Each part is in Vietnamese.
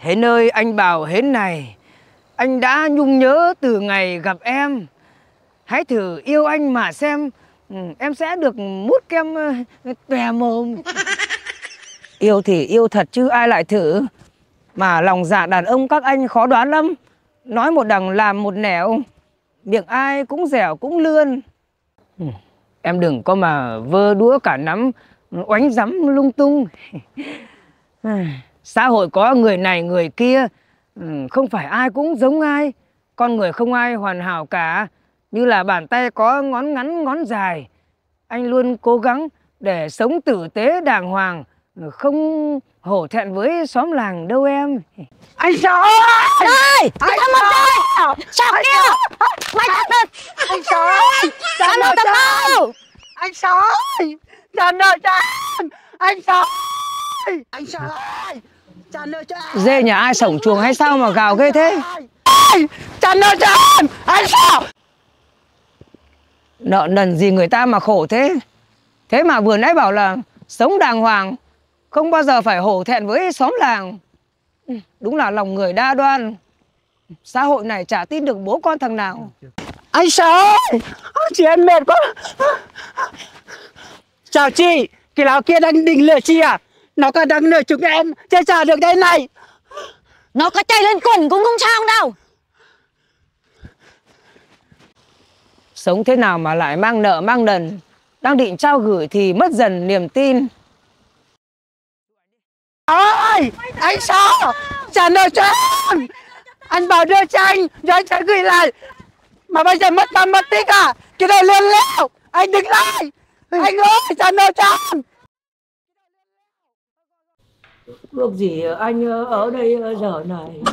Hến ơi, anh bảo Hến này, anh đã nhung nhớ từ ngày gặp em. Hãy thử yêu anh mà xem, em sẽ được mút kem tòe mồm. Yêu thì yêu thật chứ ai lại thử. Mà lòng dạ đàn ông các anh khó đoán lắm. Nói một đằng làm một nẻo, miệng ai cũng dẻo cũng lươn. Em đừng có mà vơ đũa cả nắm, oánh dắm lung tung. Xã hội có người này người kia, không phải ai cũng giống ai. Con người không ai hoàn hảo cả. Như là bàn tay có ngón ngắn ngón dài. Anh luôn cố gắng để sống tử tế đàng hoàng, không hổ thẹn với xóm làng đâu em. Anh Sáu ơi! Anh Sáu! Sao kia? Mày thật thật! Anh Sáu ơi! Trả nợ tao đâu? Anh Sáu ơi! Trả nợ cho em! Anh Sáu ơi! Anh Sáu ơi! Trả nợ cho em! Dê nhà ai sổng chuồng hay sao mà gào ghê thế? Trả nợ cho em! Anh Sáu! Nợ nần gì người ta mà khổ thế? Thế mà vừa nãy bảo là sống đàng hoàng, không bao giờ phải hổ thẹn với xóm làng. Đúng là lòng người đa đoan. Xã hội này chả tin được bố con thằng nào. Anh Sáu ơi! Chị em mệt quá. Chào chị, cái lão kia đang định lừa chị à? Nó còn đang lừa chúng em, chưa trả được đây này. Nó có chạy lên quần cũng không sao đâu. Sống thế nào mà lại mang nợ mang nần. Đang định trao gửi thì mất dần niềm tin. Ôi! Anh Sáu! Trả nợ cho em! Anh bảo đưa cho anh, rồi anh sẽ gửi lại. Mà bây giờ mất tâm mất tích à? Cái đồ lươn lẹo! Anh đứng lại! Anh ơi! Trả nợ cho em! Ước gì anh ở đây giờ này.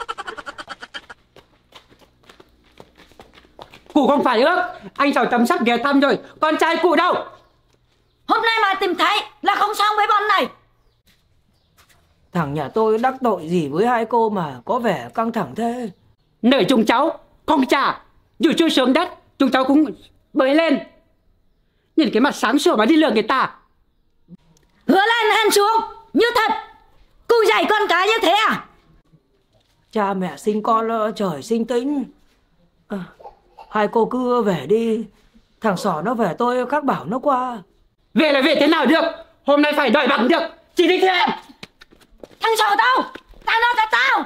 Cụ không phải ước, anh Sáu chấm sắp ghé thăm rồi, con trai cụ đâu? Hôm nay mà tìm thấy là không xong với bọn này. Thằng nhà tôi đắc tội gì với hai cô mà có vẻ căng thẳng thế? Nợ chúng cháu, không trả, dù chưa xuống đất, chúng cháu cũng bới lên. Nhìn cái mặt sáng sủa mà đi lừa người ta. Hứa lên hèn xuống, như thật. Cụ dạy con cái như thế à? Cha mẹ sinh con trời sinh tính. Hai cô cứ về đi. Thằng Sỏ nó về tôi khắc bảo nó qua. Về là về thế nào được? Hôm nay phải đòi bằng được. Chị đi theo em. Thằng Sỏ đâu? Tao nói cả tao.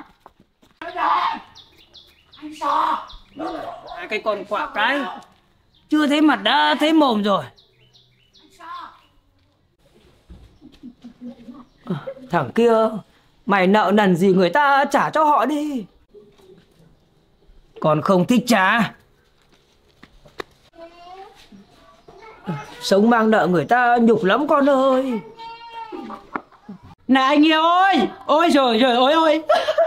Anh Sáu! Cái con quạ cái. Chưa thấy mặt đã thấy mồm rồi. Thằng kia, mày nợ nần gì người ta trả cho họ đi. Còn không thích trả. Sống mang nợ người ta nhục lắm con ơi. Này anh yêu ơi. Ôi rồi rồi ôi ôi.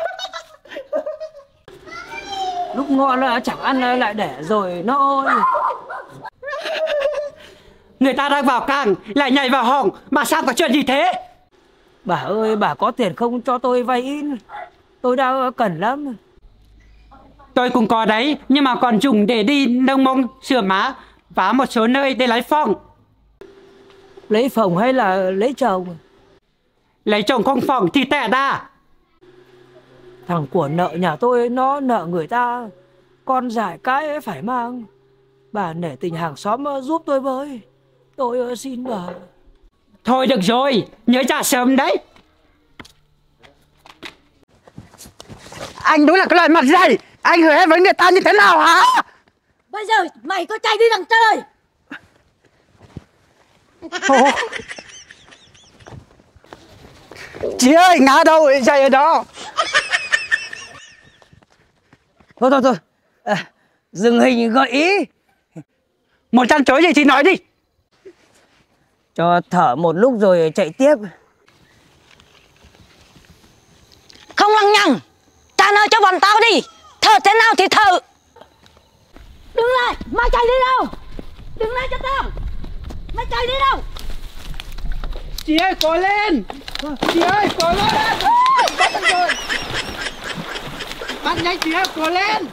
Lúc ngon là chẳng ăn lại để rồi nó ơi. Người ta đang vào càng lại nhảy vào hòm. Mà sao có chuyện gì thế? Bà ơi, bà có tiền không cho tôi vay in. Tôi đang cần lắm. Tôi cũng có đấy, nhưng mà còn dùng để đi nông mông sửa má và một số nơi để lấy phòng. Lấy phòng hay là lấy chồng? Lấy chồng không phòng thì tệ đa. Thằng của nợ nhà tôi nó nợ người ta. Con giải cái phải mang. Bà nể tình hàng xóm giúp tôi với. Tôi xin bà. Thôi được rồi, nhớ trả sớm đấy. Anh đúng là cái loại mặt dày. Anh hứa em với người ta như thế nào hả? Bây giờ mày có chạy đi đằng trời. Ồ. Chị ơi, ngã đâu chạy ở đó. Thôi dừng hình gợi ý. Một chăn chối gì chị nói đi. Cho thở một lúc rồi chạy tiếp. Không lằng nhằng. Trả nợ cho bọn tao đi. Thở thế nào thì thở. Đứng lại, mày chạy đi đâu? Đứng lại cho tao. Mày chạy đi đâu? Chị ơi, cố lên. Chị ơi, cố lên. Bắt được rồi. Bắt nhanh chị ơi, cố lên.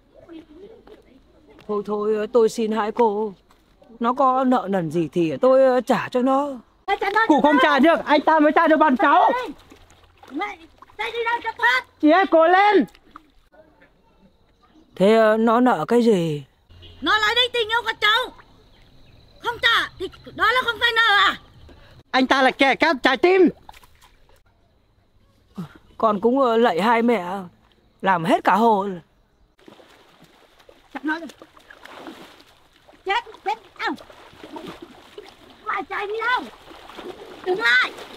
Thôi tôi xin hai cô. Nó có nợ nần gì thì tôi trả cho nó. Cụ không trả được, anh ta mới trả được bọn cháu. Mày Chạy đi đâu cho thoát. Chị ơi, cố lên. Thế nó nợ cái gì? Nó lấy đi tình yêu của cháu. Không trả thì đó là không phải nợ à? Anh ta là kẻ cắp trái tim. Con cũng lạy hai mẹ, làm hết cả hồn. Chắc nói rồi. Chết, chết, mày chạy đi đâu? Đứng lại.